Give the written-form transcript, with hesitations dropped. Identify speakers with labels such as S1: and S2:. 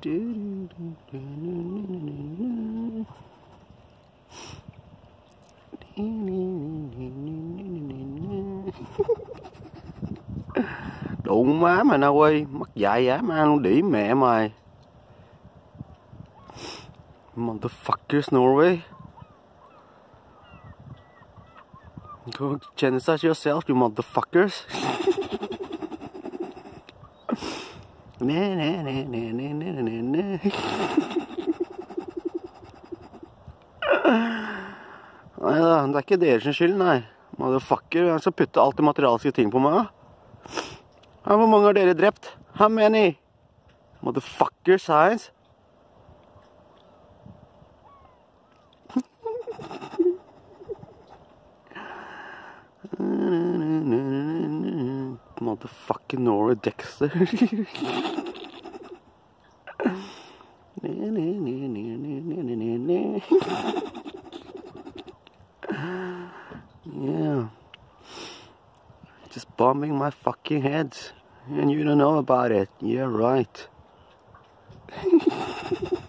S1: Đụng má mày Na Uy, mất dạy dã man luôn, đĩ mẹ mày. Motherfuckers Norway. Go genocide yourself, you motherfuckers. Nei da, det er ikke deres skyld, nei. Motherfucker, han skal putte alt det materialske ting på meg. Ja, hvor mange har dere drept? How many? Motherfucker science. Motherfucking Nora Dexter. Yeah. Just bombing my fucking head. And you don't know about it. Yeah, right.